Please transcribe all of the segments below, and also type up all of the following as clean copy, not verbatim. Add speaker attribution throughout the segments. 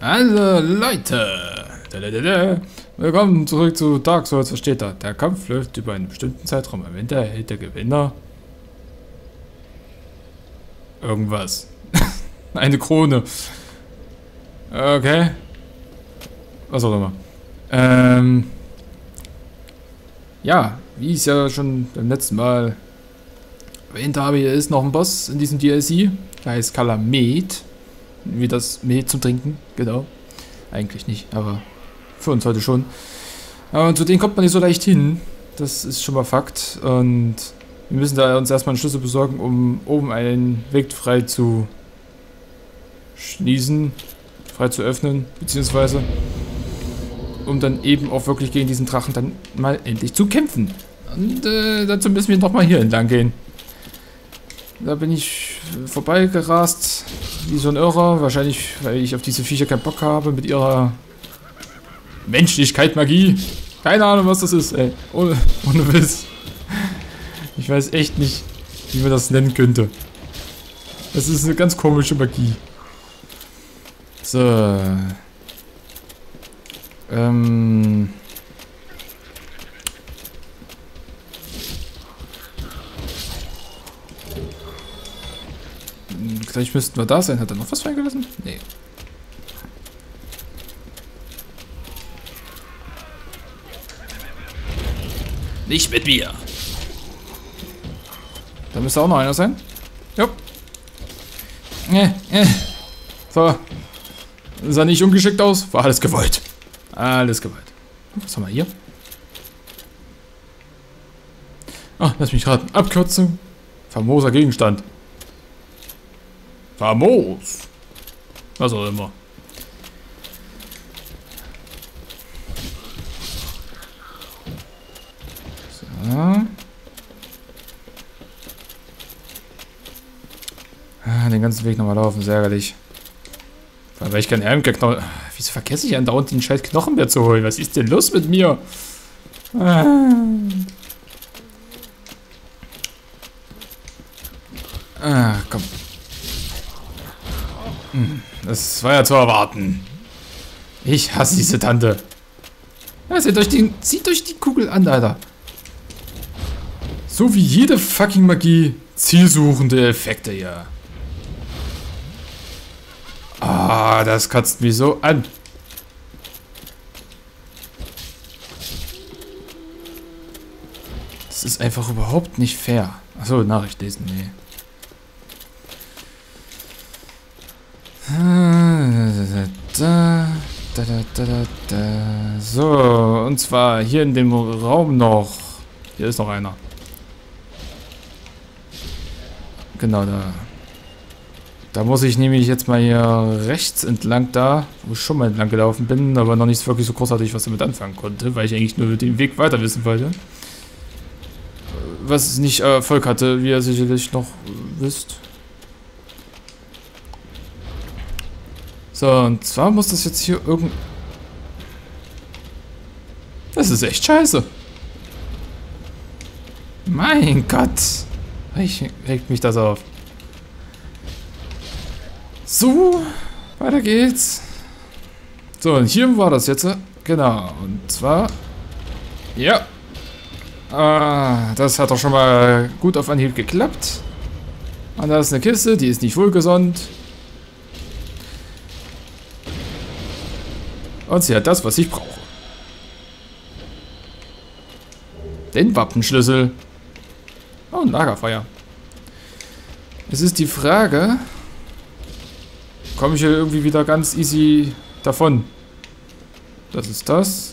Speaker 1: Also Leute, willkommen zurück zu Dark Souls, was steht da? Der Kampf läuft über einen bestimmten Zeitraum. Am Ende erhält der Gewinner irgendwas. Eine Krone. Okay. Was auch immer. Ja, wie ich es ja schon beim letzten Mal erwähnt habe, hier ist noch ein Boss in diesem DLC. Der heißt Kalamet. Wie das Met zum Trinken, genau. Eigentlich nicht, aber für uns heute schon. Und zu denen kommt man nicht so leicht hin. Das ist schon mal Fakt. Und wir müssen da uns erstmal einen Schlüssel besorgen, um oben einen Weg frei zu schließen, frei zu öffnen, beziehungsweise um dann eben auch wirklich gegen diesen Drachen dann mal endlich zu kämpfen. Und dazu müssen wir nochmal hier entlang gehen. Da bin ich vorbeigerast, wie so ein Irrer. Wahrscheinlich, weil ich auf diese Viecher keinen Bock habe mit ihrer Menschlichkeit, Magie. Keine Ahnung, was das ist, ey. Ohne Witz. Ich weiß echt nicht, wie man das nennen könnte. Das ist eine ganz komische Magie. So. Gleich müssten wir da sein. Hat er noch was reingelassen? Nee. Nicht mit mir. Da müsste auch noch einer sein. Jupp. So. Sah nicht ungeschickt aus. War alles gewollt. Alles gewollt. Was haben wir hier? Ah, lass mich raten. Abkürzung. Famoser Gegenstand. Famos. Was auch immer. So. Den ganzen Weg nochmal laufen, sehr ärgerlich. Weil ich keinen Ärmel-Knochen... Wieso vergesse ich andauernd den scheiß Knochenbär zu holen? Was ist denn los mit mir? Komm. Das war ja zu erwarten. Ich hasse diese Tante. Ja, zieht euch die Kugel an, Alter. So wie jede fucking Magie zielsuchende Effekte hier. Ah, das kotzt mich so an. Das ist einfach überhaupt nicht fair. Achso, Nachricht lesen, nee. So, und zwar hier in dem Raum noch. Hier ist noch einer. Genau da. Da muss ich nämlich jetzt mal hier rechts entlang da, wo ich schon mal entlang gelaufen bin, aber noch nicht wirklich so großartig was damit anfangen konnte, weil ich eigentlich nur den Weg weiter wissen wollte. Was nicht Erfolg hatte, wie ihr sicherlich noch wisst. So, und zwar muss das jetzt hier irgend... Das ist echt scheiße. Mein Gott. Regt mich das auf. So, weiter geht's. So, und hier war das jetzt. Genau, und zwar... Ja. Das hat doch schon mal gut auf Anhieb geklappt. Und da ist eine Kiste, die ist nicht wohlgesonnen. Und sie hat das, was ich brauche. Den Wappenschlüssel. Oh, ein Lagerfeuer. Es ist die Frage... Komme ich hier irgendwie wieder ganz easy davon? Das ist das.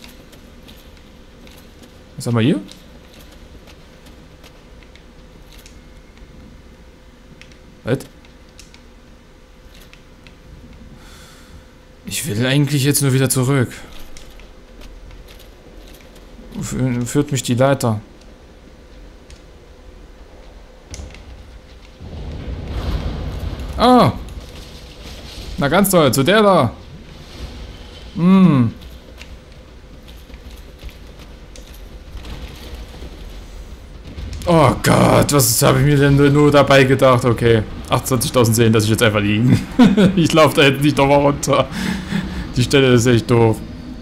Speaker 1: Was haben wir hier? Was? Ich will eigentlich jetzt nur wieder zurück. Wo führt mich die Leiter? Ah! Na ganz toll, zu der da. Oh Gott, was habe ich mir denn nur dabei gedacht? Okay, 28.000 Seelen lasse ich jetzt einfach liegen. Ich laufe da jetzt nicht nochmal runter. Die Stelle ist echt doof.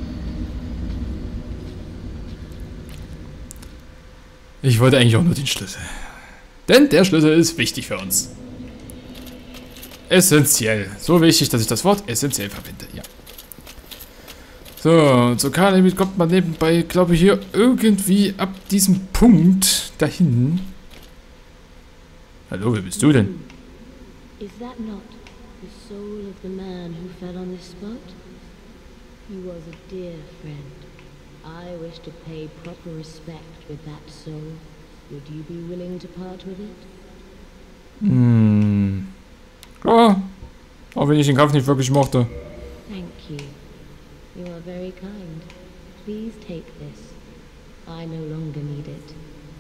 Speaker 1: Ich wollte eigentlich auch nur den Schlüssel. Denn der Schlüssel ist wichtig für uns. Essentiell. So wichtig, dass ich das Wort essentiell verwende. Ja. So, zur K-Limit kommt man nebenbei, glaube ich, hier irgendwie ab diesem Punkt dahin. Hallo, wer bist du denn?
Speaker 2: Is that not the soul of the man who fell on this spot? He was a dear friend. I wish to pay proper respect with that soul. Would you be willing to part with it?
Speaker 1: Klar. Auch wenn ich den Kampf nicht wirklich mochte.
Speaker 2: Thank you. You are very kind. Please take this. I no longer need it.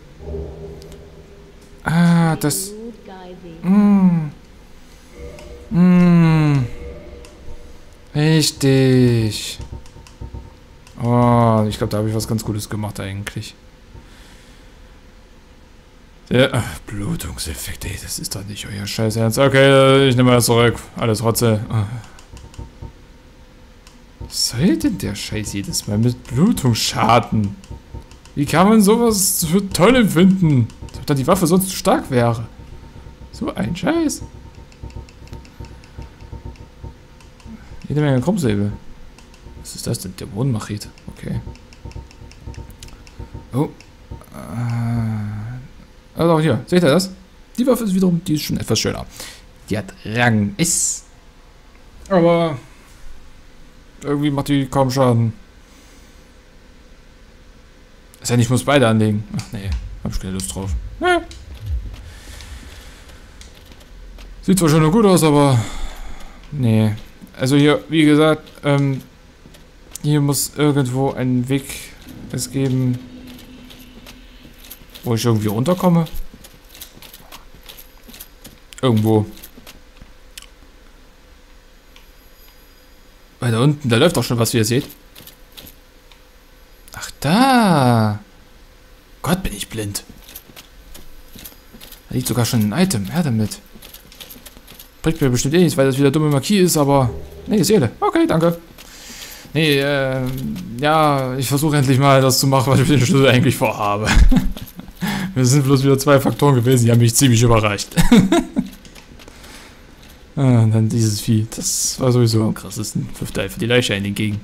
Speaker 1: Ah, das...
Speaker 2: Lord Geisy.
Speaker 1: Richtig. Oh, ich glaube, da habe ich was ganz Gutes gemacht eigentlich. Der Blutungseffekt, ey, das ist doch nicht euer Scheiß Ernst. Okay, ich nehme das zurück. Alles Rotze. Was soll denn der Scheiß jedes Mal mit Blutungsschaden? Wie kann man sowas für toll empfinden? Als ob dann die Waffe sonst zu stark wäre. So ein Scheiß. Jede Menge Krummsäbel. Was ist das denn? Dämonenmachete. Okay. Oh. Also auch hier. Seht ihr das? Die Waffe ist wiederum, die ist schon etwas schöner. Die hat Rang S. Aber irgendwie macht die kaum Schaden. Ist ja nicht, ich muss beide anlegen. Ach nee, hab ich keine Lust drauf. Nee. Sieht zwar schon noch gut aus, aber nee. Also hier, wie gesagt, hier muss irgendwo ein Weg es geben, wo ich irgendwie runterkomme. Irgendwo. Weil da unten, da läuft doch schon was, wie ihr seht. Ach, da. Gott, bin ich blind. Da liegt sogar schon ein Item. Her damit. Bringt mir bestimmt eh nichts, weil das wieder dumme Marquis ist, aber... Nee, Seele. Okay, danke. Nee, ja, ich versuche endlich mal das zu machen, was ich mit dem Schlüssel eigentlich vorhabe. Es sind bloß wieder 2 Faktoren gewesen, die haben mich ziemlich überrascht. Und dann dieses Vieh. Das war sowieso am krassesten. 5 für die Leiche entgegen.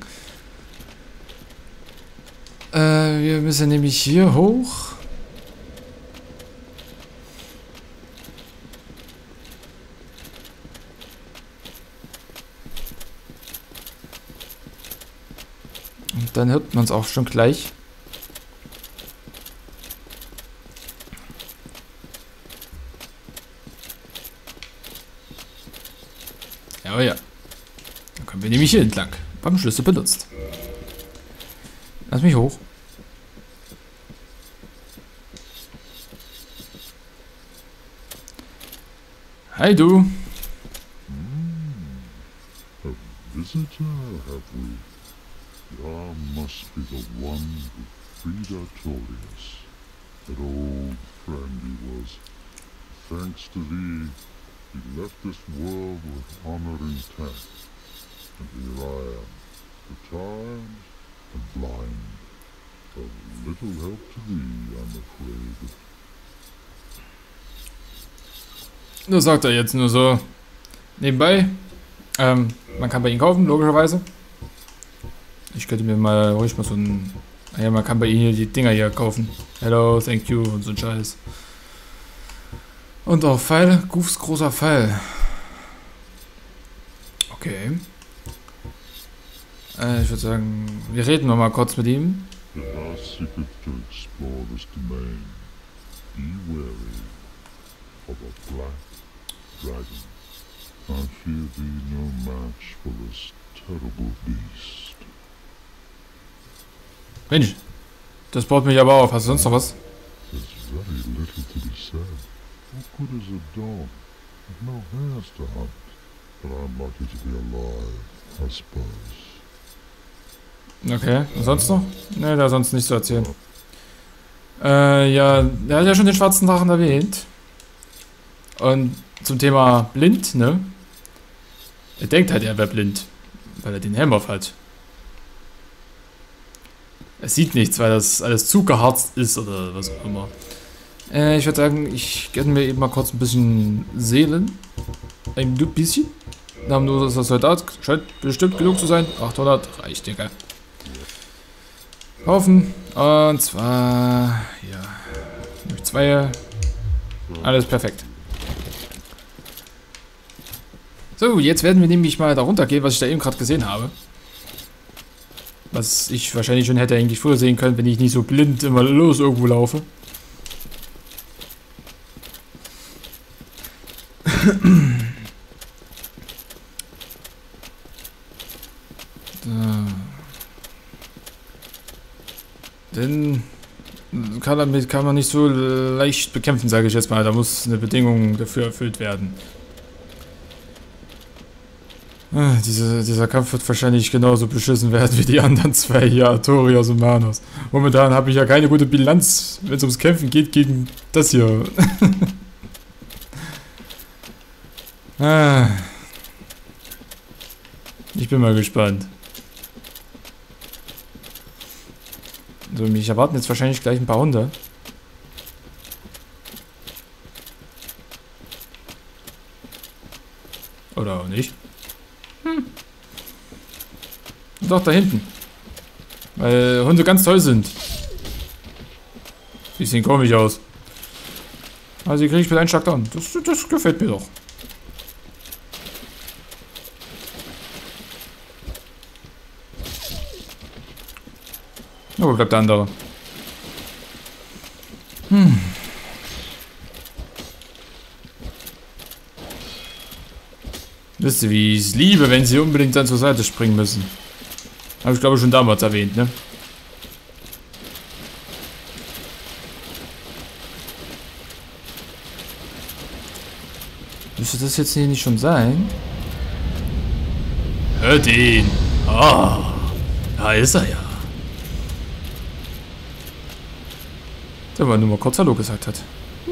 Speaker 1: Wir müssen nämlich hier hoch. Und dann hört man es auch schon gleich. Ja, ja. Dann können wir nämlich hier entlang. Beim Schlüssel benutzt. Lass mich hoch. Hi, du.
Speaker 3: A visitor, have we? Thou must be the one who freed Artorias. That old friend he was. Thanks to thee, he left this world with honor intact. And here I am, retired and blind. Of little help to thee, I'm afraid.
Speaker 1: Das sagt er jetzt nur so nebenbei. Man kann bei ihm kaufen, logischerweise. Ich könnte mir mal ruhig mal so ein... Ja, man kann bei ihm hier die Dinger hier kaufen. Hello, thank you und so ein Scheiß. Und auch Pfeil. Goofs großer Pfeil. Okay. Ich würde sagen, wir reden noch mal kurz mit ihm.
Speaker 3: If thou seekest to explore this domain, be wary of a black dragon. I fear thee no match for this terrible beast.
Speaker 1: Mensch, das baut mich aber auf. Hast du sonst noch was?
Speaker 3: There's very little to be said. What good is a dog with no hares to hunt? But I'm lucky to be alive, I suppose.
Speaker 1: Okay, und sonst noch? Ne, da sonst nichts zu erzählen. Ja, er hat ja schon den schwarzen Drachen erwähnt. Und zum Thema blind, ne? Er denkt halt, er wäre blind. weil er den Helm auf hat. Er sieht nichts, weil das alles zugeharzt ist oder was auch immer. Ich würde sagen, ich gönne mir eben mal kurz ein bisschen Seelen. Ein bisschen. Wir haben nur das Soldat. Scheint bestimmt genug zu sein. 800 reicht, Digga. Kaufen. Und zwar... Ja. Durch 2. Alles perfekt. So, jetzt werden wir nämlich mal da runtergehen, was ich da eben gerade gesehen habe. Was ich wahrscheinlich schon hätte eigentlich früher sehen können, wenn ich nicht so blind immer los irgendwo laufe. Denn kann man nicht so leicht bekämpfen, sage ich jetzt mal. Da muss eine Bedingung dafür erfüllt werden. Dieser Kampf wird wahrscheinlich genauso beschissen werden wie die anderen 2 hier, Artorias und Manos. Momentan habe ich ja keine gute Bilanz, wenn es ums Kämpfen geht, gegen das hier. Ich bin mal gespannt. So, mich erwarten jetzt wahrscheinlich gleich ein paar Hunde. Oder auch nicht. Doch, da hinten. Weil Hunde ganz toll sind. Die sehen komisch aus. Also die kriege ich mit einem Schlag down. Das gefällt mir doch. Wo bleibt der andere? Wisst ihr, wie ich es liebe, wenn sie unbedingt dann zur Seite springen müssen? Habe ich glaube schon damals erwähnt, ne? Müsste das jetzt hier nicht schon sein? Hört ihn! Oh, da ist er ja. Der war nur mal kurz Hallo gesagt hat.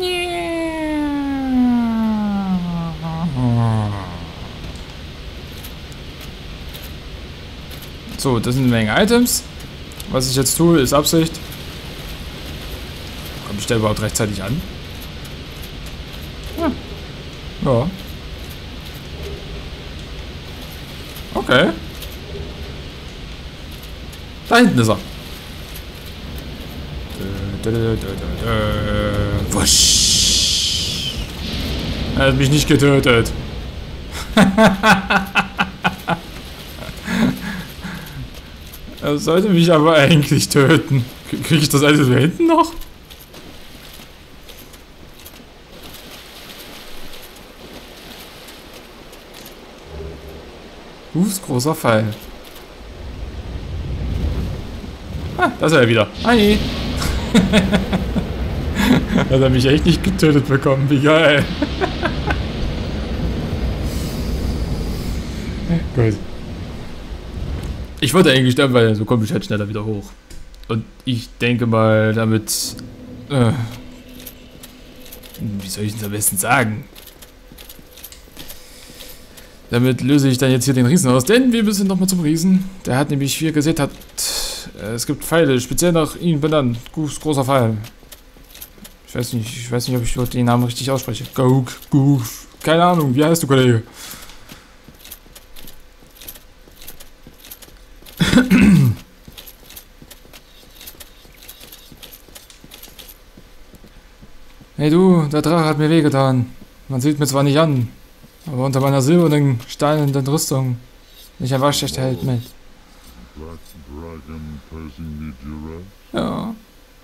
Speaker 1: So, das sind eine Menge Items. Was ich jetzt tue, ist Absicht. Komme ich da überhaupt rechtzeitig an? Ja. Okay. Da hinten ist er. Wusch. Er hat mich nicht getötet. Er sollte mich aber eigentlich töten. Kriege ich das alles da hinten noch? Großer Fall. Ah, da ist er ja wieder. Hi. Hat er mich echt nicht getötet bekommen. Wie geil. Gut. Ich wollte eigentlich sterben, weil so komme ich halt schneller wieder hoch. Und ich denke mal, damit... wie soll ich es am besten sagen? Damit löse ich dann jetzt hier den Riesen aus, denn wir müssen nochmal zum Riesen. Der hat nämlich, wie ihr gesehen habt, es gibt Pfeile, speziell nach ihm benannt. Großer Pfeil. Ich weiß nicht, ob ich den Namen richtig ausspreche. Goof. Keine Ahnung, wie heißt du, Kollege? Hey du, der Drache hat mir wehgetan. Man sieht mir zwar nicht an, aber unter meiner silbernen, steinenden Rüstung bin ich ein waschechter Held mit.
Speaker 3: Black Dragon posing me duress?
Speaker 1: Ja.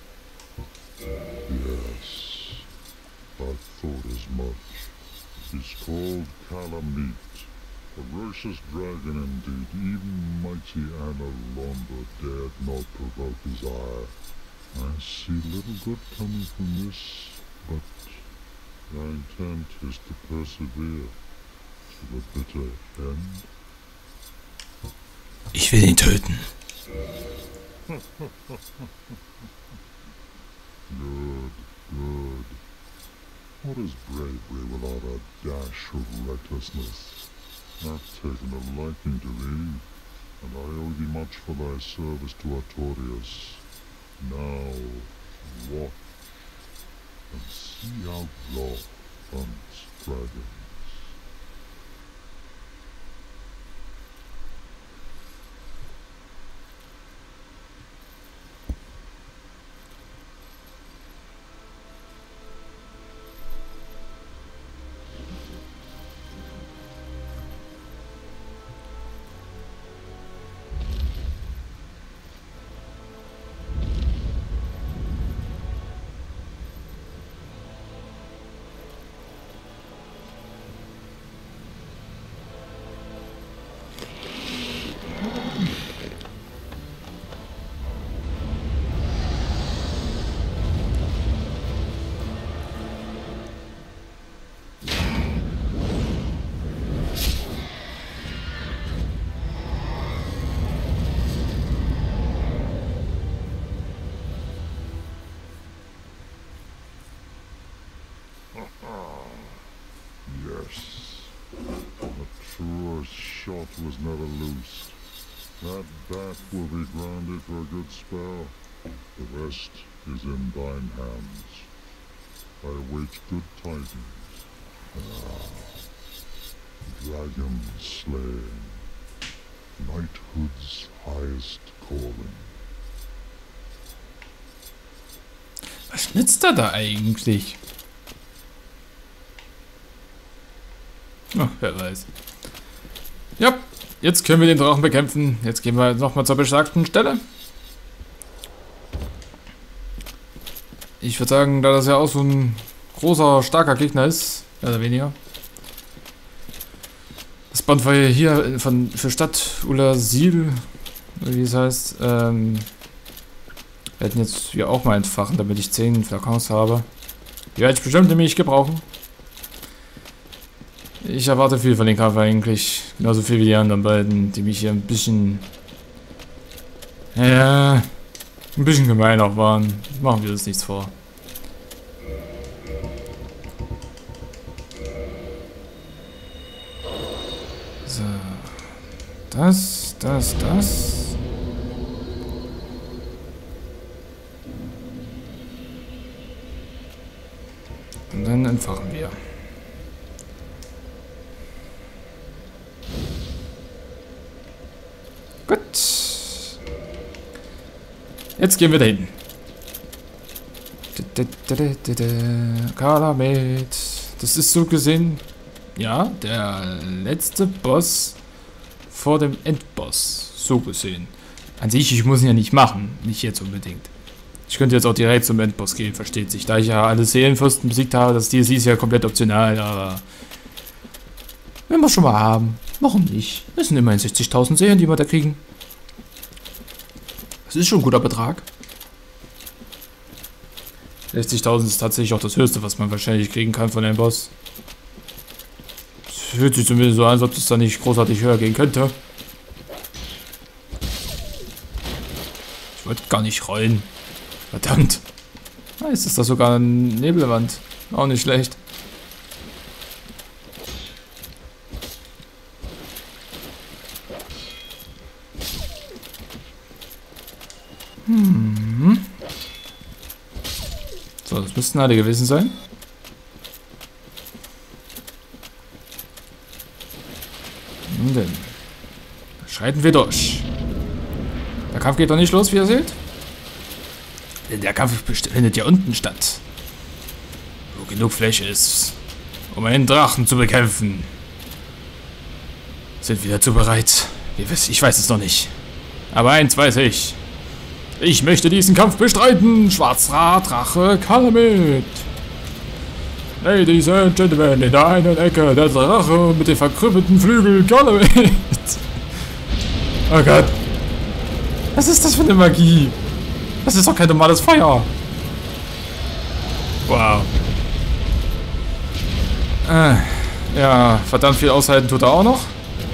Speaker 3: Yes, I thought as much. He's called Calamite, ferocious dragon indeed. Even mighty Analonda dared not provoke his ire. I see little good coming from this, but my intent is to persevere to the bitter end.
Speaker 1: Ich will ihn töten.
Speaker 3: Good. What is bravery without a dash of recklessness? I've taken a liking to thee. thee much for thy service to Artorias. Now, watch and see how Law hunts dragons. Yes, the truest shot was never loosed. That bat will be grounded for a good spell. The rest is in thine hands. I await good tidings. Dragon slaying. Knighthood's highest calling.
Speaker 1: Was schnitzt er da eigentlich? Oh, wer weiß. Ja, jetzt können wir den Drachen bekämpfen. Jetzt gehen wir nochmal zur besagten Stelle. Ich würde sagen, da das ja auch so ein großer, starker Gegner ist, mehr oder weniger. Das Bonfire hier für Stadt Ulasil, wie es heißt, werden jetzt hier auch mal entfachen, damit ich 10 Flakons habe. Die werde ich bestimmt nämlich gebrauchen. Ich erwarte viel von den Kampf eigentlich. Genauso viel wie die anderen beiden, die mich hier ein bisschen... Ja, ein bisschen gemein auch waren. Machen wir uns nichts vor. So. Das. Und dann entfachen wir. Gut. Jetzt gehen wir dahin. Kalamet. Das ist so gesehen, ja, der letzte Boss vor dem Endboss. So gesehen. An sich, ich muss ihn ja nicht machen. Nicht jetzt unbedingt. Ich könnte jetzt auch direkt zum Endboss gehen, versteht sich. Da ich ja alle Seelenfürsten besiegt habe, das DLC ist ja komplett optional, aber... Wenn wir es schon mal haben, warum nicht? Das sind immerhin 60.000 Seelen, die wir da kriegen. Das ist schon ein guter Betrag. 60.000 ist tatsächlich auch das Höchste, was man wahrscheinlich kriegen kann von einem Boss. Es fühlt sich zumindest so an, als ob es da nicht großartig höher gehen könnte. Ich wollte gar nicht rollen. Verdammt. Jetzt ist das sogar eine Nebelwand. Auch nicht schlecht. So, das müssten alle gewesen sein. Nun denn. Schreiten wir durch. Der Kampf geht doch nicht los, wie ihr seht. Denn der Kampf findet ja unten statt. Wo genug Fläche ist, um einen Drachen zu bekämpfen. Sind wir dazu bereit? Ich weiß es noch nicht. Aber eins weiß ich. Ich möchte diesen Kampf bestreiten. Schwarzer Drache Kalamet. Ladies and Gentlemen, in der einen Ecke der Drache mit den verkrüppelten Flügeln Kalamet. Oh Gott. Was ist das für eine Magie? Das ist doch kein normales Feuer. Wow. Ja, verdammt viel aushalten tut er auch noch.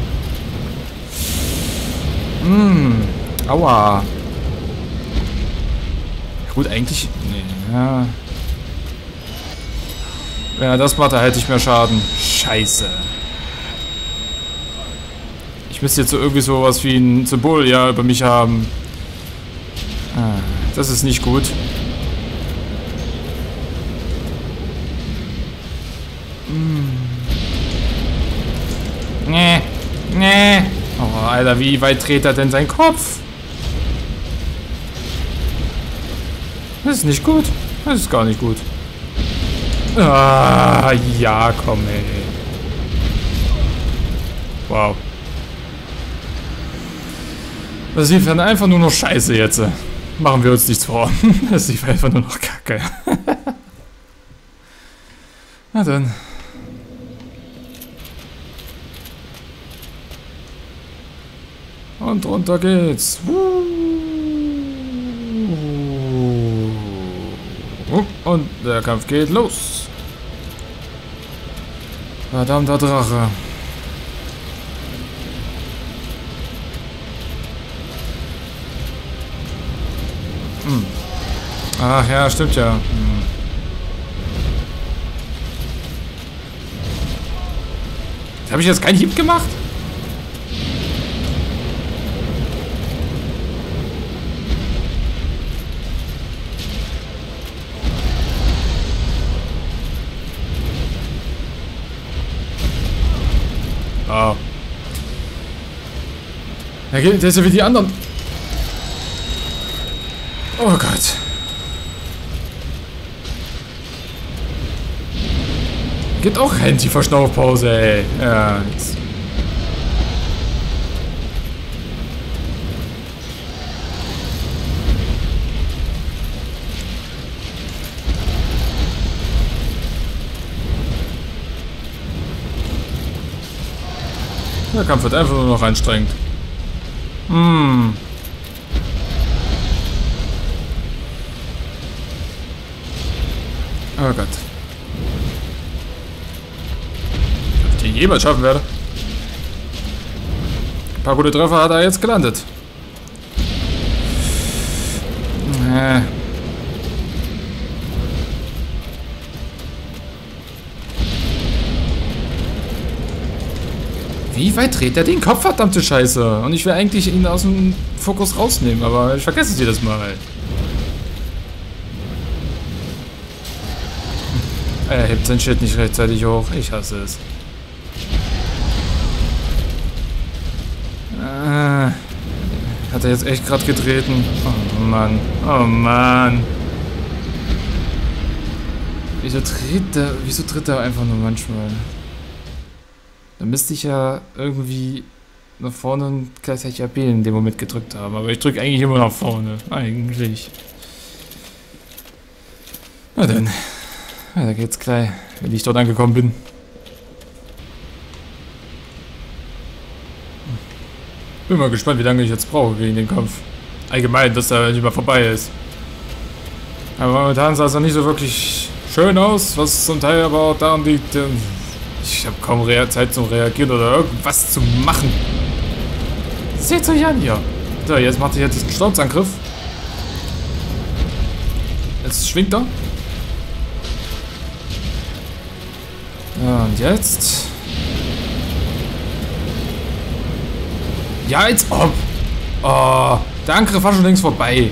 Speaker 1: Aua. Gut, eigentlich... Nee, ja. Wenn er das macht, da hätte ich mehr Schaden. Scheiße. Ich müsste jetzt so irgendwie sowas wie ein Symbol ja über mich haben. Ah, das ist nicht gut. Nee. Nee. Oh, Alter, wie weit dreht er denn seinen Kopf? Das ist nicht gut. Das ist gar nicht gut. Ah, ja, komm, ey. Wow. Das lief dann einfach nur noch scheiße jetzt. Machen wir uns nichts vor. Das lief einfach nur noch kacke. Na dann. Und runter geht's. Und der Kampf geht los. Verdammter Drache. Ach ja, stimmt ja. Habe ich jetzt keinen Hieb gemacht? Oh. Der ist ja wie die anderen. Oh Gott. Gibt auch keine tiefer Schnaufpause, ey. Ja, jetzt. Der Kampf wird einfach nur noch anstrengend. Oh Gott. Ob ich den jemals schaffen werde? Ein paar gute Treffer hat er jetzt gelandet. Wie weit dreht er den Kopf, verdammte Scheiße? Und ich will eigentlich ihn aus dem Fokus rausnehmen, aber ich vergesse es jedes Mal. Er hebt sein Schild nicht rechtzeitig hoch. Ich hasse es. Hat er jetzt echt gerade getreten? Oh Mann. Oh Mann. Wieso tritt er einfach nur manchmal? Da müsste ich ja irgendwie nach vorne und gleichzeitig AB in dem Moment gedrückt haben. Aber ich drücke eigentlich immer nach vorne. Eigentlich. Na dann. Ja, da geht's gleich, wenn ich dort angekommen bin. Bin mal gespannt, wie lange ich jetzt brauche gegen den Kampf. Allgemein, dass er nicht mal vorbei ist. Aber momentan sah es noch nicht so wirklich schön aus, was zum Teil aber auch daran liegt, ich habe kaum Zeit zum Reagieren oder irgendwas zu machen. Seht's euch an hier. So, jetzt macht er jetzt diesen Sturzangriff. Jetzt schwingt er. Ja, und jetzt? Ja, als ob. Oh, der Angriff war schon längst vorbei.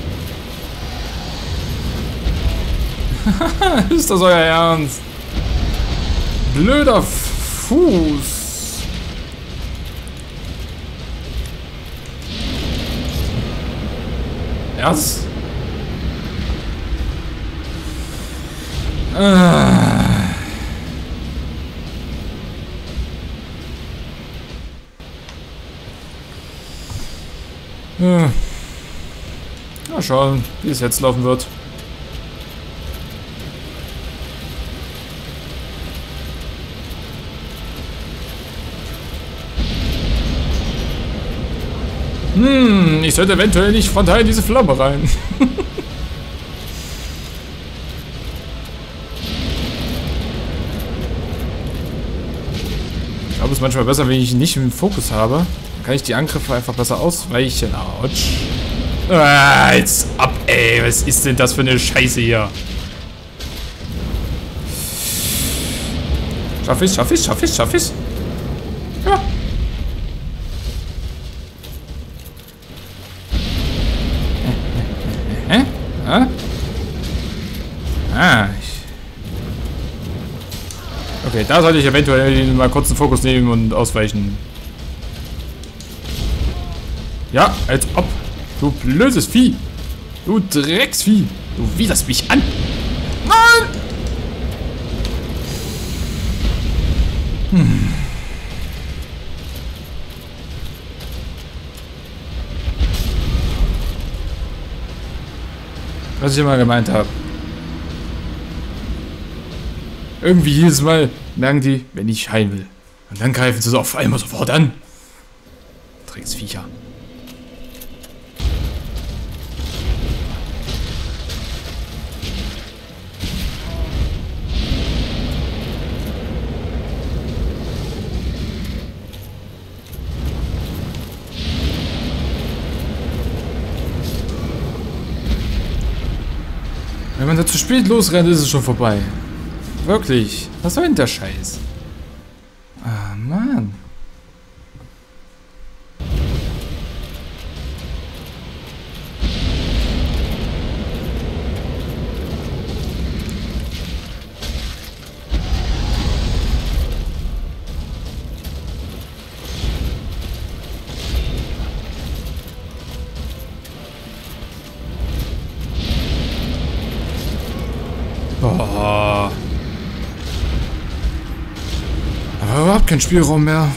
Speaker 1: Ist das euer Ernst? Blöder Fuß. Ernst? Mal schauen, wie es jetzt laufen wird. Ich sollte eventuell nicht frontal in diese Flamme rein. Ich glaube, es ist manchmal besser, wenn ich ihn nicht im Fokus habe. Dann kann ich die Angriffe einfach besser ausweichen. Autsch. Jetzt ab, ey. Was ist denn das für eine Scheiße hier? Schaff ich's? Ja. da sollte ich eventuell mal kurz einen Fokus nehmen und ausweichen. Ja, als ob. Du blödes Vieh. Du Drecksvieh. Du widerst mich an. Nein! Was ich immer gemeint habe. Irgendwie jedes Mal merken die, wenn ich heilen will. Und dann greifen sie so auf einmal sofort an. Drecksviecher. Wenn man da zu spät losrennt, ist es schon vorbei. Wirklich. Was soll denn der Scheiß? Ah, Mann. Oh. Aber überhaupt kein Spielraum mehr.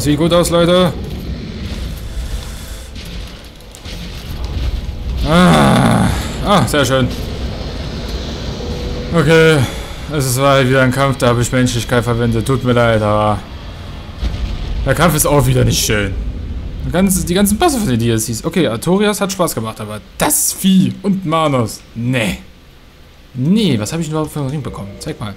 Speaker 1: Das sieht gut aus, Leute. Sehr schön. Okay, es war halt wieder ein Kampf, da habe ich Menschlichkeit verwendet. Tut mir leid, aber der Kampf ist auch wieder nicht schön. Die ganzen Bosse von den DLCs. Okay, Artorias hat Spaß gemacht, aber das Vieh und Manos. Nee. Nee, was habe ich denn überhaupt für einen Ring bekommen? Zeig mal.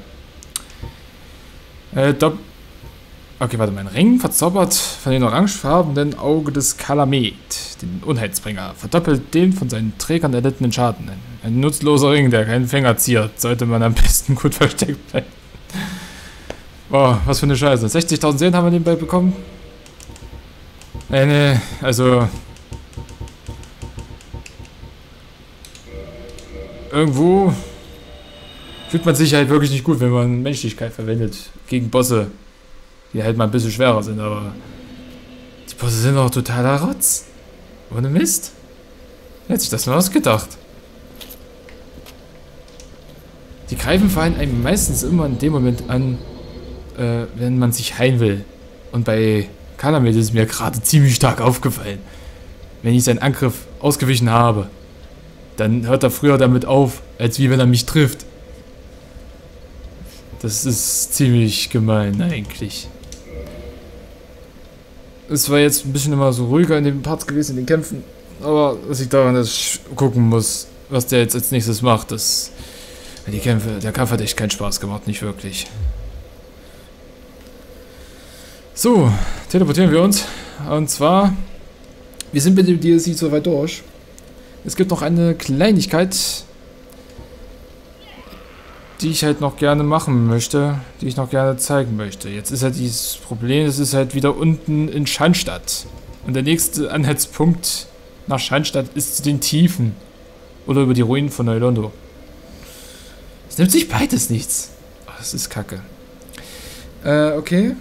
Speaker 1: Okay, warte, mein Ring verzaubert von den orangefarbenen Auge des Kalamet, den Unheilsbringer, verdoppelt den von seinen Trägern erlittenen Schaden. Ein nutzloser Ring, der keinen Finger ziert, sollte man am besten gut versteckt bleiben. Boah, was für eine Scheiße. 60.000 Seelen haben wir nebenbei bekommen. Nee, also... Irgendwo fühlt man sich halt wirklich nicht gut, wenn man Menschlichkeit verwendet gegen Bosse, die halt mal ein bisschen schwerer sind, aber die Bosse sind auch totaler Rotz. Ohne Mist. Wer hat sich das nur ausgedacht? Die greifen vor allem einem meistens immer in dem Moment an, wenn man sich heilen will. Und bei Kalamet ist mir gerade ziemlich stark aufgefallen. Wenn ich seinen Angriff ausgewichen habe, dann hört er früher damit auf, als wie wenn er mich trifft. Das ist ziemlich gemein eigentlich. Es war jetzt ein bisschen immer so ruhiger in den Parts gewesen, in den Kämpfen. Aber das liegt daran, dass ich gucken muss, was der jetzt als nächstes macht. Der Kampf hat echt keinen Spaß gemacht, nicht wirklich. So, teleportieren wir uns. Und zwar, wir sind mit dem DLC soweit durch. Es gibt noch eine Kleinigkeit, die ich halt noch gerne machen möchte, die ich noch gerne zeigen möchte. Jetzt ist halt dieses Problem, es ist halt wieder unten in Schandstadt. Und der nächste Anhaltspunkt nach Schandstadt ist zu den Tiefen. Oder über die Ruinen von Neulondo. Es nimmt sich beides nichts. Oh, das ist kacke. Okay.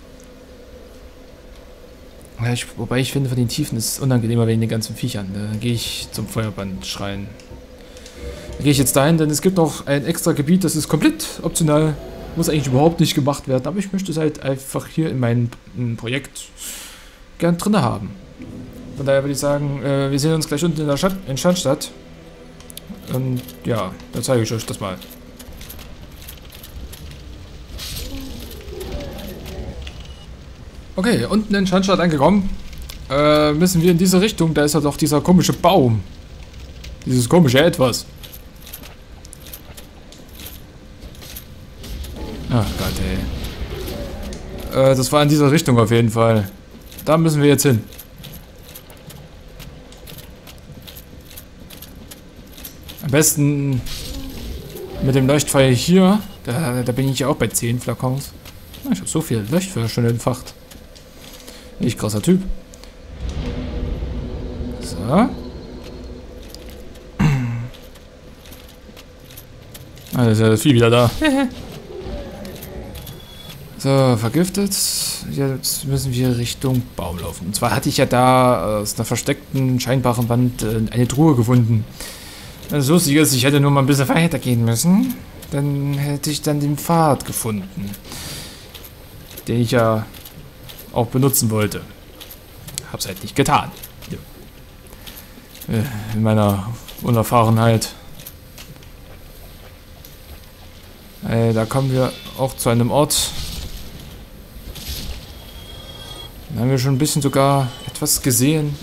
Speaker 1: Ja, wobei ich finde, von den Tiefen ist es unangenehmer wegen den ganzen Viechern. Da gehe ich zum Feuerbandschrein. Da gehe ich jetzt dahin, denn es gibt noch ein extra Gebiet, das ist komplett optional. Muss eigentlich überhaupt nicht gemacht werden, aber ich möchte es halt einfach hier in meinem Projekt gern drin haben. Von daher würde ich sagen, wir sehen uns gleich unten in der Schandstadt. Und ja, da zeige ich euch das mal. Okay, unten in Schandstadt angekommen. Müssen wir in diese Richtung, da ist ja doch dieser komische Baum. Dieses komische Etwas. Ach Gott, ey. Das war in dieser Richtung auf jeden Fall. Da müssen wir jetzt hin. Am besten mit dem Leuchtfeuer hier. Da bin ich ja auch bei 10 Flakons. Ich habe so viel Leuchtfeuer schon entfacht. Ich krasser Typ. So. Ah, ist ja das Vieh wieder da. So, vergiftet. Jetzt müssen wir Richtung Baum laufen. Und zwar hatte ich ja da aus einer versteckten, scheinbaren Wand eine Truhe gefunden. Das Lustige ist, ich hätte nur mal ein bisschen weiter gehen müssen. Dann hätte ich dann den Pfad gefunden. Den ich ja auch benutzen wollte. Hab's halt nicht getan. Ja. In meiner Unerfahrenheit. Da kommen wir auch zu einem Ort. Da haben wir schon ein bisschen sogar etwas gesehen.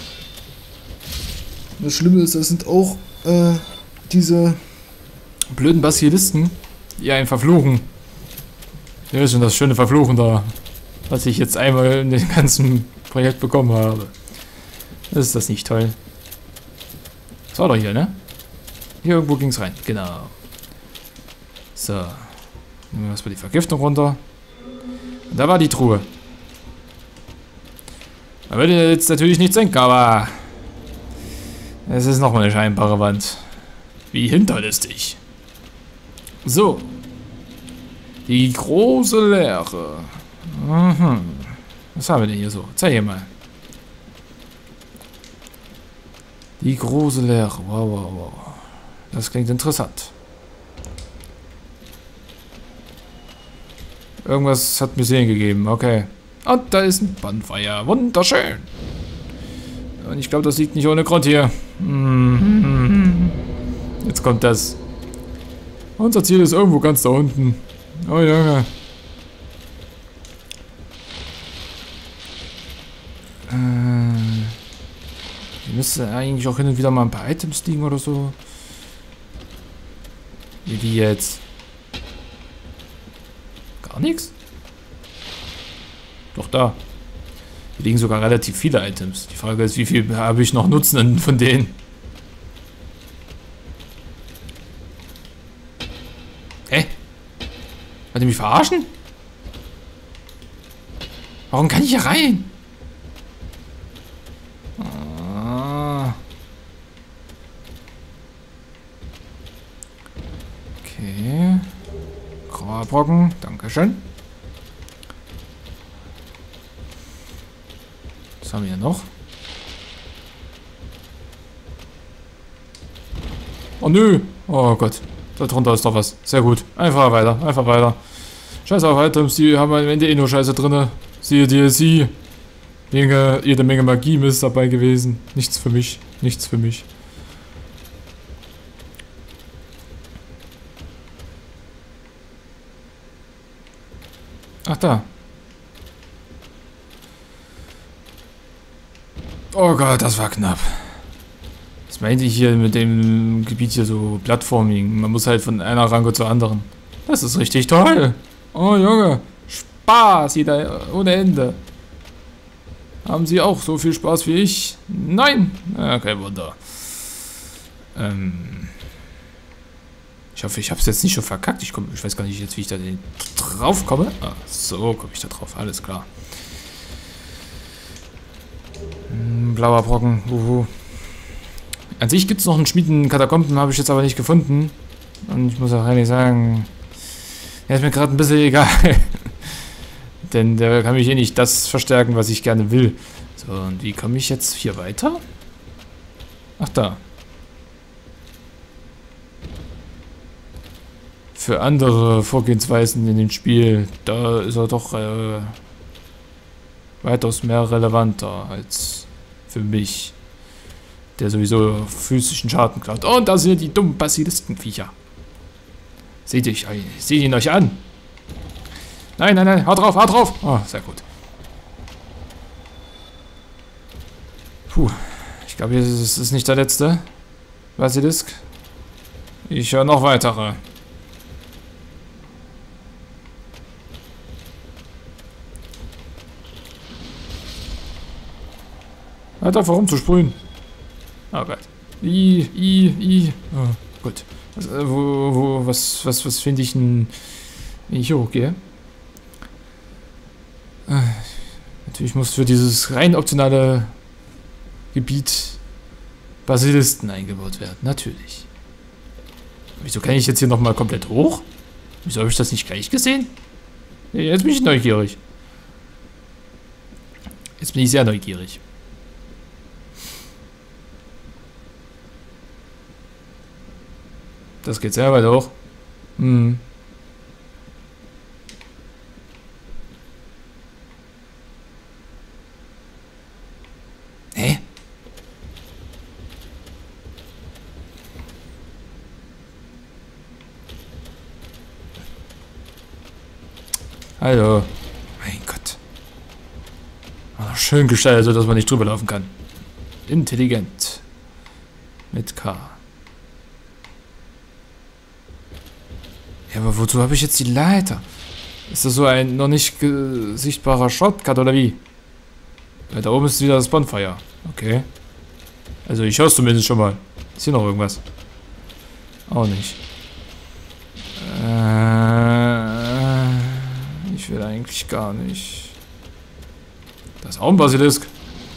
Speaker 1: Das Schlimme ist, es sind auch diese blöden Basilisten, die einen verfluchen. Ja, ist schon das schöne Verfluchen da, was ich jetzt einmal in dem ganzen Projekt bekommen habe. Das ist das nicht toll. Das war doch hier, ne? Hier irgendwo ging es rein, genau. So. Nehmen wir erstmal die Vergiftung runter. Und da war die Truhe. Da würde jetzt natürlich nichts denken, aber es ist nochmal eine scheinbare Wand. Wie hinterlistig. So. Die große Leere. Mhm. Was haben wir denn hier so? Zeig hier mal. Die große Leere. Wow, wow, wow. Das klingt interessant. Irgendwas hat mir Sehen gegeben. Okay. Und da ist ein Bonfire. Wunderschön. Und ich glaube, das liegt nicht ohne Grund hier. Jetzt kommt das. Unser Ziel ist irgendwo ganz da unten. Oh Junge. Hier müsste eigentlich auch hin und wieder mal ein paar Items liegen oder so. Wie die jetzt? Gar nichts? Doch da. Hier liegen sogar relativ viele Items. Die Frage ist, wie viel habe ich noch Nutzen von denen? Hä? Wollt ihr mich verarschen? Warum kann ich hier rein? Okay. Grauer Brocken, dankeschön. Was haben wir hier noch? Oh nö. Oh Gott. Da drunter ist doch was. Sehr gut. Einfach weiter. Einfach weiter. Scheiß auf Items, die haben am Ende eh nur Scheiße drinne. Siehe DLC. Jede Menge Magie ist dabei gewesen. Nichts für mich. Nichts für mich. Ach da. Oh Gott, das war knapp. Was meinte ich hier mit dem Gebiet hier so Plattforming? Man muss halt von einer Range zur anderen. Das ist richtig toll. Oh Junge, Spaß jeder ohne Ende. Haben Sie auch so viel Spaß wie ich? Nein? Ja, kein Wunder. Ich hoffe, ich habe es jetzt nicht schon verkackt. Ich weiß gar nicht jetzt, wie ich da drauf komme. Ah, so komme ich da drauf. Alles klar. Blauer Brocken. An sich gibt es noch einen Schmieden Katakomben, habe ich jetzt aber nicht gefunden. Und ich muss auch ehrlich sagen, er ist mir gerade ein bisschen egal. Denn der kann mich eh nicht das verstärken, was ich gerne will. So, und wie komme ich jetzt hier weiter? Ach, da. Für andere Vorgehensweisen in dem Spiel, da ist er doch weitaus mehr relevanter als für mich, der sowieso physischen Schaden klaut. Und da sind die dummen Basilistenviecher. Seht ihn euch an. Nein, nein, nein, haut drauf, haut drauf. Oh, sehr gut. Puh, ich glaube, es ist nicht der letzte Basilisk. Ich höre noch weitere. Halt einfach rumzusprühen. Oh Gott. Oh, gut. Was finde ich denn, wenn ich hochgehe? Natürlich muss für dieses rein optionale Gebiet Basilisten eingebaut werden. Natürlich. Wieso kann ich jetzt hier nochmal komplett hoch? Wieso habe ich das nicht gleich gesehen? Jetzt bin ich neugierig. Jetzt bin ich sehr neugierig. Das geht sehr weit hoch. Hm. Hä? Hallo. Mein Gott. Oh, schön gestaltet, sodass man nicht drüber laufen kann. Intelligent. Mit K. Ja, aber wozu habe ich jetzt die Leiter? Ist das so ein noch nicht sichtbarer Shortcut oder wie? Ja, da oben ist wieder das Bonfire. Okay. Also ich höre es zumindest schon mal. Ist hier noch irgendwas? Auch nicht. Ich will eigentlich gar nicht. Das ist auch ein Basilisk.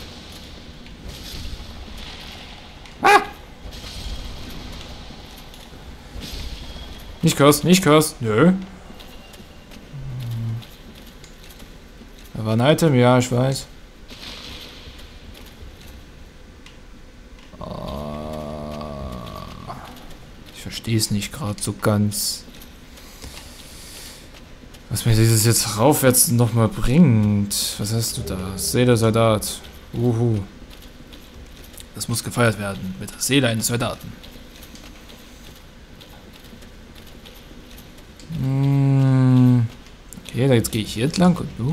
Speaker 1: Nicht curse, nicht curse. Nö. Da war ein Item, ja, ich weiß. Ich verstehe es nicht gerade so ganz. Was mir dieses jetzt raufwärts nochmal bringt. Was hast du da? Seele Soldat. Das muss gefeiert werden. Mit der Seele eines Soldaten. Okay, jetzt gehe ich hier entlang und du?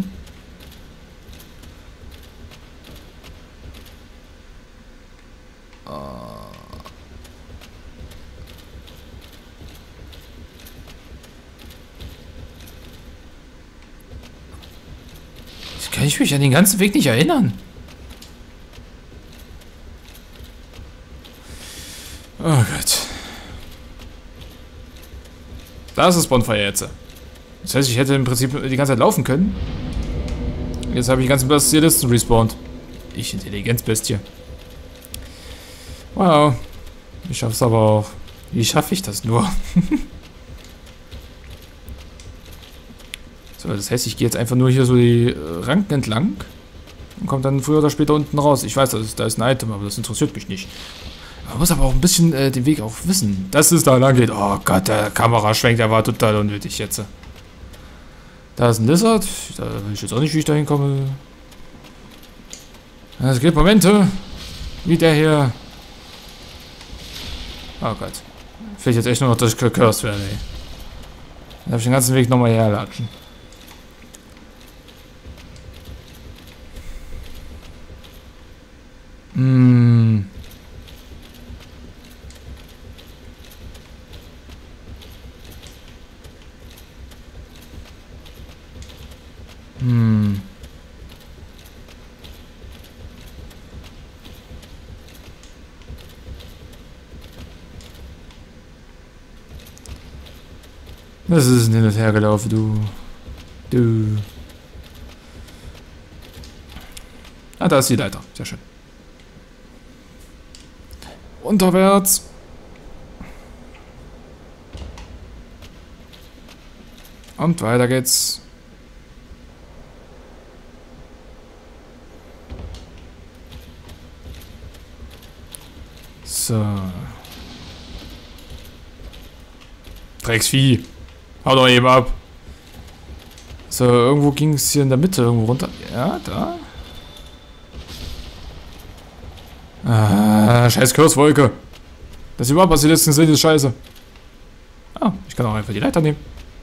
Speaker 1: Kann ich mich an den ganzen Weg nicht erinnern? Oh Gott. Da ist das Bonfire jetzt. Das heißt, ich hätte im Prinzip die ganze Zeit laufen können. Jetzt habe ich die ganzen Bastilisten respawned. Ich Intelligenzbestie. Wow. Ich schaff's aber auch. Wie schaffe ich das nur? So, das heißt, ich gehe jetzt einfach nur hier so die Ranken entlang und komme dann früher oder später unten raus. Ich weiß, da ist ein Item, aber das interessiert mich nicht. Man muss aber auch ein bisschen den Weg auch wissen, dass es da lang geht. Oh Gott, der Kameraschwenk, der war total unnötig jetzt. Da ist ein Lizard. Da will ich jetzt auch nicht, wie ich da hinkomme. Es gibt Momente, wie der hier. Oh Gott. Vielleicht jetzt echt nur noch, dass ich gecursed werde, ey. Dann darf ich den ganzen Weg nochmal herlatschen. Was ist denn hin und her gelaufen, du? Ah, da ist die Leiter. Sehr schön. Unterwärts. Und weiter geht's. So. Drecksvieh. Hau doch eben ab. So, irgendwo ging es hier in der Mitte irgendwo runter. Ja, da. Ah, scheiß Kurswolke. Das überhaupt was die letzten sind, ist scheiße. Ah, ich kann auch einfach die Leiter nehmen.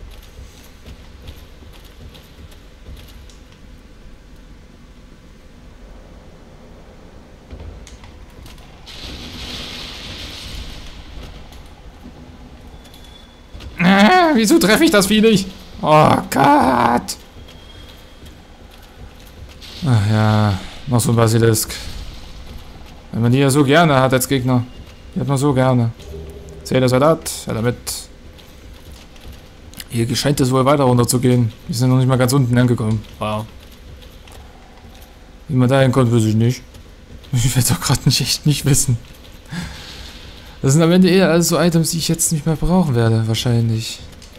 Speaker 1: Wieso treffe ich das Vieh nicht? Oh Gott. Ach ja, noch so ein Basilisk. Wenn man die ja so gerne hat als Gegner. Die hat man so gerne. Seele Soldat, ja damit. Hier scheint es wohl weiter runter zu gehen. Wir sind noch nicht mal ganz unten angekommen. Wow. Wie man da hinkommt, weiß ich nicht. Ich will doch gerade echt nicht wissen. Das sind am Ende eher alles so Items, die ich jetzt nicht mehr brauchen werde, wahrscheinlich.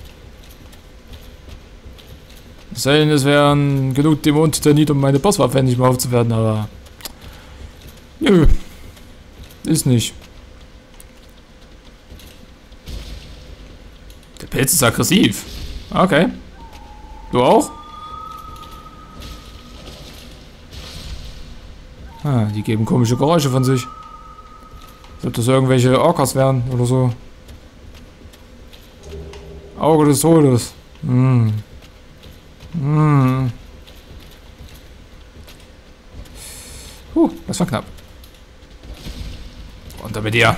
Speaker 1: Es sei denn, es wären genug Dämonen-Titanit, um meine Bosswaffe endlich mal aufzuwerten, aber... Nö. Ist nicht. Der Pilz ist aggressiv. Okay. Du auch? Ah, die geben komische Geräusche von sich. Als ob das irgendwelche Orcas wären oder so. Auge des Todes. Das war knapp. Und damit ihr.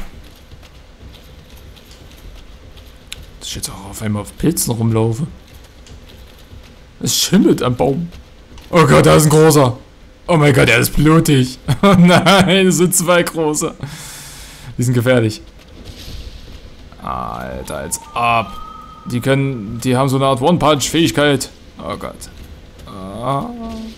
Speaker 1: Dass ich jetzt auch auf einmal auf Pilzen rumlaufe. Es schimmelt am Baum. Oh Gott, da ist ein großer. Oh mein Gott, der ist blutig. Oh nein, es sind zwei große. Die sind gefährlich. Alter, als ab. Die haben so eine Art One-Punch-Fähigkeit. Oh Gott. Ah.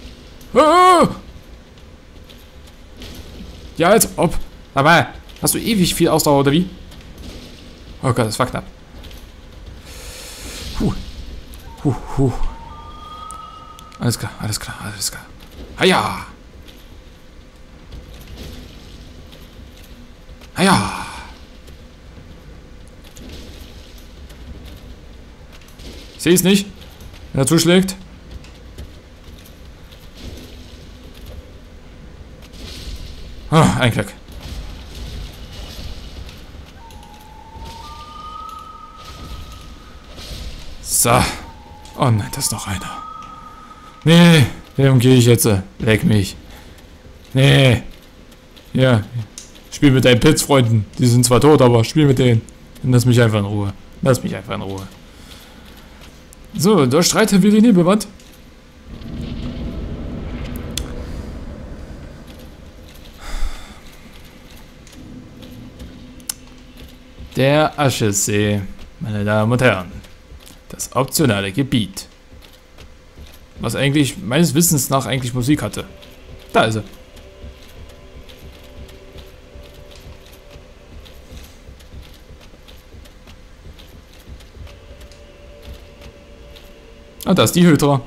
Speaker 1: Ja, als ob. Aber hast du ewig viel Ausdauer oder wie? Oh Gott, das war knapp. Alles klar, alles klar, alles klar. Haja! Haja! Ich sehe es nicht. Wenn er zuschlägt. Ah, ein Glück. So. Oh nein, das ist noch einer. Nee, den umgehe ich jetzt. Leck mich. Nee. Ja. Spiel mit deinen Pilzfreunden. Die sind zwar tot, aber spiel mit denen. Und lass mich einfach in Ruhe. Lass mich einfach in Ruhe. So, da streitet wir die Nebelwand. Der Aschesee, meine Damen und Herren. Das optionale Gebiet. Was eigentlich, meines Wissens nach, eigentlich Musik hatte. Da ist er. Ah, da ist die Hydra.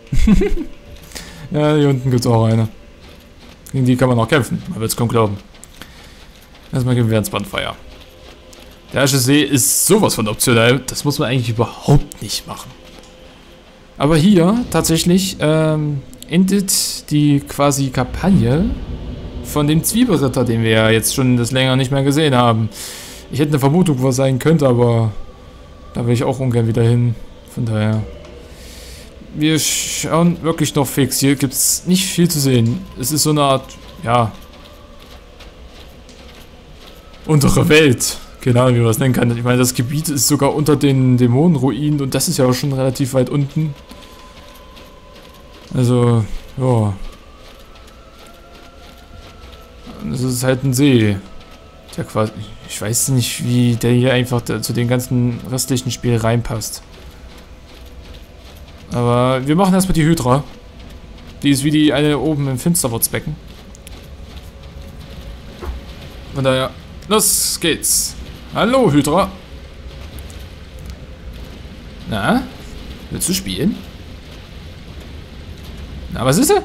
Speaker 1: Ja, hier unten gibt es auch eine. Gegen die kann man auch kämpfen, man wird es kaum glauben. Erstmal gehen wir ins Bonfire. Der Aschesee ist sowas von optional, das muss man eigentlich überhaupt nicht machen. Aber hier tatsächlich endet die quasi Kampagne von dem Zwiebelritter, den wir ja jetzt schon das länger nicht mehr gesehen haben. Ich hätte eine Vermutung, was sein könnte, aber da will ich auch ungern wieder hin. Von daher. Wir schauen wirklich noch fix. Hier gibt es nicht viel zu sehen. Es ist so eine Art, ja, untere Welt. Keine Ahnung, wie man es nennen kann. Ich meine, das Gebiet ist sogar unter den Dämonenruinen und das ist ja auch schon relativ weit unten. Also, ja. Das ist halt ein See. Der quasi, ich weiß nicht, wie der hier einfach zu den ganzen restlichen Spiel reinpasst. Aber wir machen erstmal die Hydra. Die ist wie die eine oben im Finsterwurzbecken. Von daher, los geht's. Hallo Hydra. Na, willst du spielen? Na, was ist er?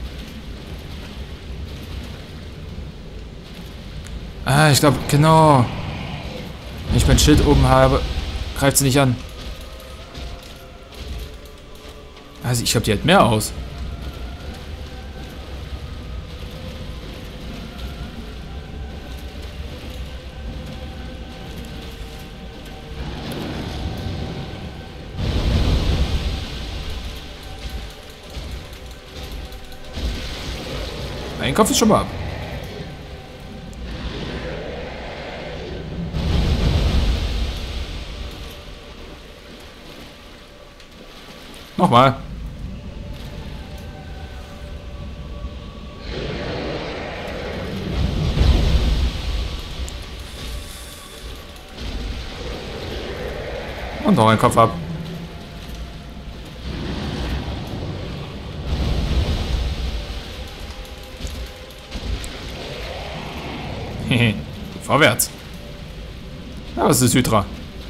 Speaker 1: Ah, ich glaube, genau. Wenn ich mein Schild oben habe, greift sie nicht an. Also, ich glaube, die hält mehr aus. Mein Kopf ist schon mal ab. Nochmal. Und noch ein Kopf ab. Hehe. Vorwärts. Ja, was ist Hydra?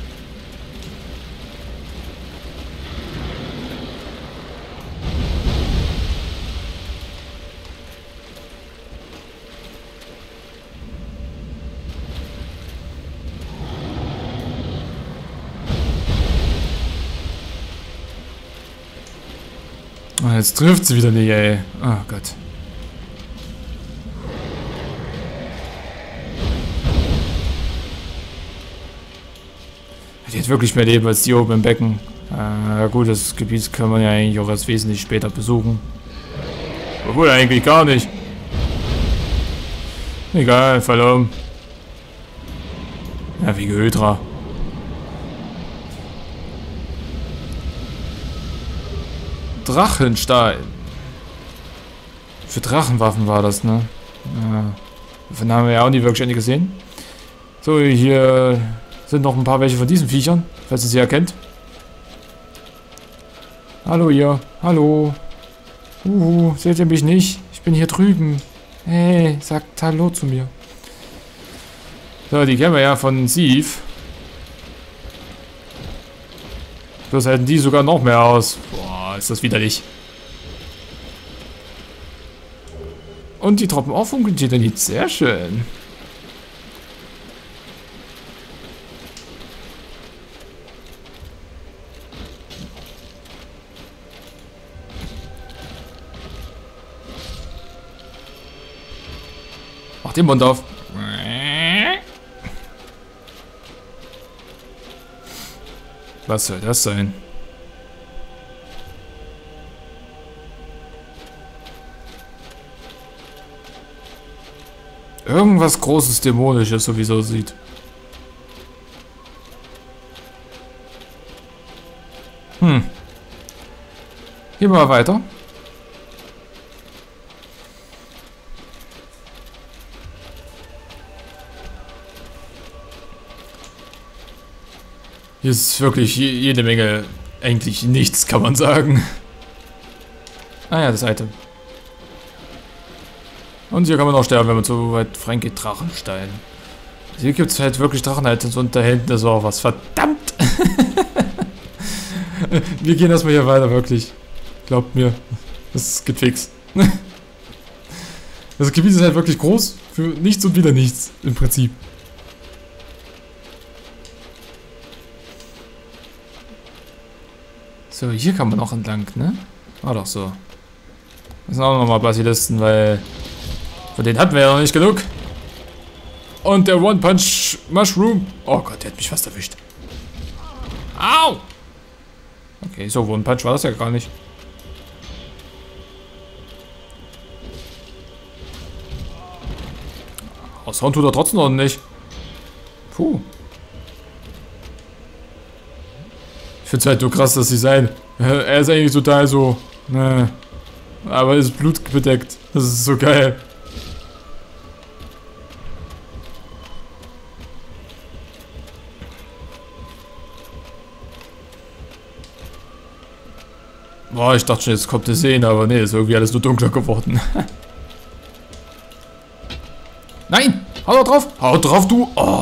Speaker 1: Oh, jetzt trifft sie wieder nicht, ey. Oh Gott. Die hat wirklich mehr Leben als die oben im Becken. Gut, das Gebiet kann man ja eigentlich auch erst wesentlich später besuchen. Obwohl eigentlich gar nicht. Egal, verloren. Ja, wie Hydra. Drachenstahl. Für Drachenwaffen war das, ne? Ja. Davon haben wir ja auch nie wirklich eine gesehen. So, hier sind noch ein paar welche von diesen Viechern, falls ihr sie erkennt. Hallo ihr. Hallo. Seht ihr mich nicht? Ich bin hier drüben. Hey, sagt Hallo zu mir. So, die kennen wir ja von Sieve. Bloß halten die sogar noch mehr aus. Boah, ist das widerlich. Und die droppen auch Funkeltitanit. Sehr schön. den Mund auf. Was soll das sein? Irgendwas Großes, Dämonisches, sowieso sieht. Gehen wir mal weiter. Hier ist wirklich jede Menge, eigentlich nichts, kann man sagen. Ah ja, das Item. Und hier kann man auch sterben, wenn man so weit reingeht. Drachenstein. Hier gibt es halt wirklich Drachen-Items und da hinten ist auch was. Verdammt! Wir gehen erstmal hier weiter, wirklich. Glaubt mir. Das geht fix. Das Gebiet ist halt wirklich groß. Für nichts und wieder nichts. Im Prinzip. So, hier kann man auch entlang, ne? Ah, doch so. Das sind auch nochmal Basilisten, weil... Von denen hatten wir ja noch nicht genug. Und der One-Punch-Mushroom. Oh Gott, der hat mich fast erwischt. Au! Okay, so One-Punch war das ja gar nicht. Aushauen tut er trotzdem noch nicht. Puh. Ich finde es halt nur krass, dass sie sein. Er ist eigentlich total so... Ne. Aber ist blutbedeckt. Das ist so geil. Boah, ich dachte schon, jetzt kommt eine Szene, aber nee, ist irgendwie alles nur dunkler geworden. Nein! Hau da drauf! Hau drauf, du! Oh!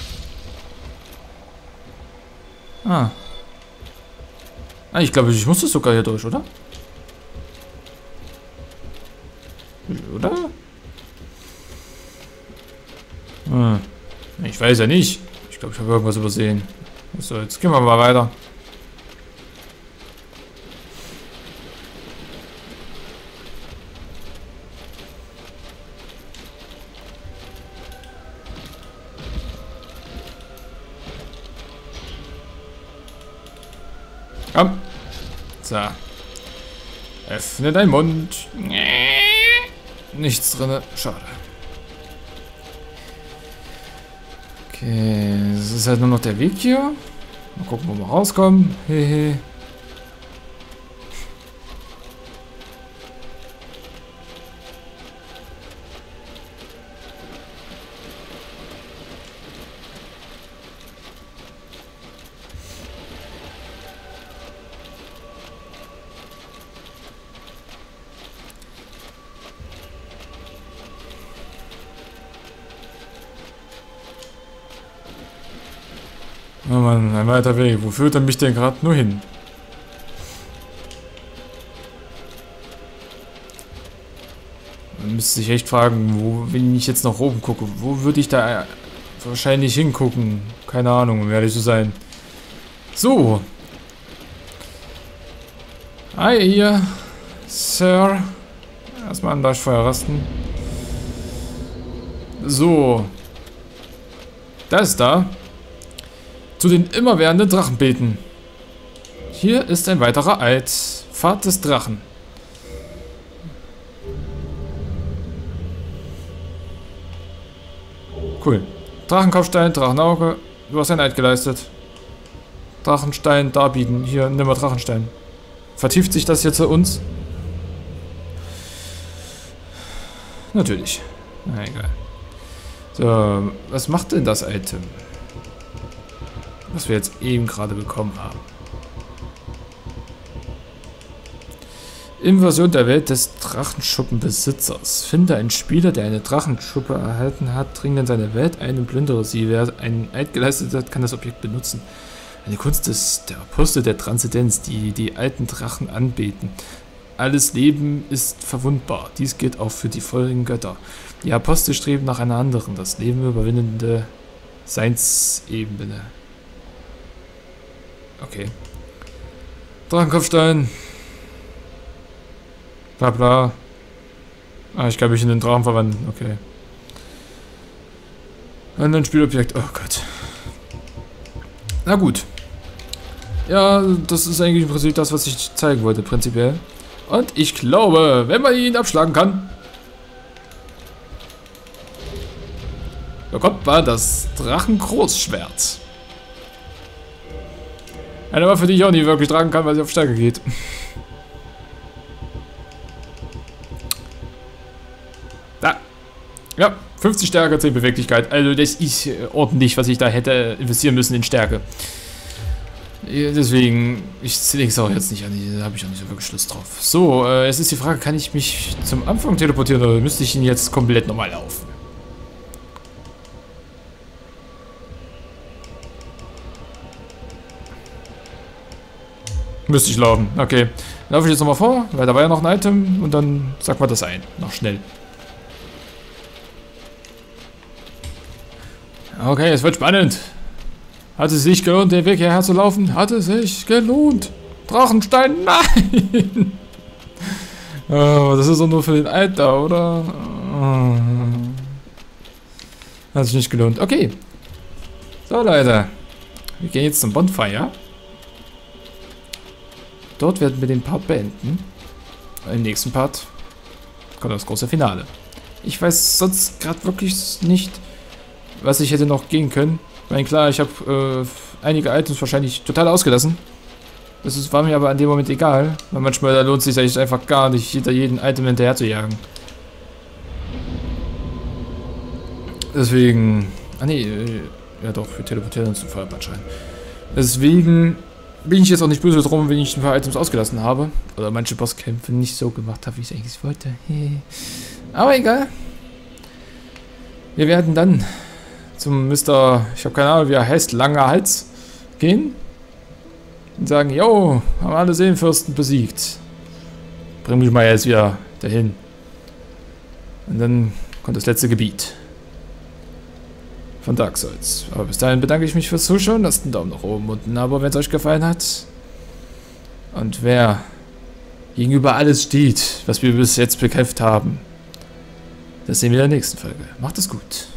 Speaker 1: Ah. Ah, ich glaube, ich musste sogar hier durch, oder? Oder? Hm. Ich weiß ja nicht. Ich glaube, ich habe irgendwas übersehen. So, jetzt gehen wir mal weiter. Komm. So. Öffne deinen Mund. Nichts drin. Schade. Okay, das ist halt nur noch der Weg hier. Mal gucken, wo wir rauskommen. Hehe. Oh Mann, ein weiter Weg. Wo führt er mich denn gerade nur hin? Man müsste sich echt fragen, wo, wenn ich jetzt nach oben gucke, wo würde ich da wahrscheinlich hingucken? Keine Ahnung, um ehrlich zu sein. So. Hi hier, Sir. Erstmal an Leuchtfeuer rasten. So. Das ist da. Zu den immerwährenden Drachenbeten. Hier ist ein weiterer Eid. Pfad des Drachen. Cool. Drachenkopfstein, Drachenauge. Du hast ein Eid geleistet. Drachenstein darbieten. Hier, nimm mal Drachenstein. Vertieft sich das jetzt zu uns? Natürlich. Na egal. So, was macht denn das Item? Was wir jetzt eben gerade bekommen haben. Invasion der Welt des Drachenschuppenbesitzers. Finde einen Spieler, der eine Drachenschuppe erhalten hat, dringt in seine Welt ein und plündere sie. Wer einen Eid geleistet hat, kann das Objekt benutzen. Eine Kunst ist der Apostel der Transzendenz, die die alten Drachen anbeten. Alles Leben ist verwundbar. Dies gilt auch für die vorigen Götter. Die Apostel streben nach einer anderen, das Leben überwindende Seinsebene. Okay. Drachenkopfstein. Bla bla. Ah, ich kann mich in den Drachen verwandeln. Okay. Und ein Spielobjekt. Oh Gott. Na gut. Ja, das ist eigentlich im Prinzip das, was ich zeigen wollte, prinzipiell. Und ich glaube, wenn man ihn abschlagen kann, bekommt man das Drachengroßschwert. Eine Waffe, die ich auch nie wirklich tragen kann, weil sie auf Stärke geht. Da. Ja, 50 Stärke, 10 Beweglichkeit. Also das ist ordentlich, was ich da hätte investieren müssen in Stärke. Deswegen, ich lege es auch jetzt nicht an, da habe ich auch nicht so wirklich Lust drauf. So, es ist die Frage, kann ich mich zum Anfang teleportieren oder müsste ich ihn jetzt komplett normal laufen? Müsste ich laufen, okay. Dann laufe ich jetzt nochmal vor, weil da war ja noch ein Item und dann sagt man das ein, noch schnell. Okay, es wird spannend. Hat es sich gelohnt, den Weg hierher zu laufen? Hat es sich gelohnt? Drachenstein, nein! Oh, das ist doch nur für den Alter, oder? Oh. Hat sich nicht gelohnt. Okay. So, Leute. Wir gehen jetzt zum Bonfire. Dort werden wir den Part beenden. Im nächsten Part kommt das große Finale. Ich weiß sonst gerade wirklich nicht, was ich hätte noch gehen können. Ich meine, klar, ich habe einige Items wahrscheinlich total ausgelassen. War mir aber an dem Moment egal. Weil manchmal da lohnt es sich eigentlich einfach gar nicht, hinter jedem Item hinterher zu jagen. Deswegen... Ah ne, ja doch, wir teleportieren uns zum Feuerbadschein. Deswegen bin ich jetzt auch nicht böse drum, wenn ich ein paar Items ausgelassen habe. Oder manche Bosskämpfe nicht so gemacht habe, wie ich es eigentlich wollte. Aber egal. Wir werden dann zum Mr. Ich habe keine Ahnung, wie er heißt, Langer Hals gehen. Und sagen, yo, haben alle Seelenfürsten besiegt. Bring mich mal jetzt wieder dahin. Und dann kommt das letzte Gebiet von Dark Souls. Aber bis dahin bedanke ich mich fürs Zuschauen. Lasst einen Daumen nach oben und ein Abo, wenn es euch gefallen hat. Und wer gegenüber alles steht, was wir bis jetzt bekämpft haben, das sehen wir in der nächsten Folge. Macht es gut.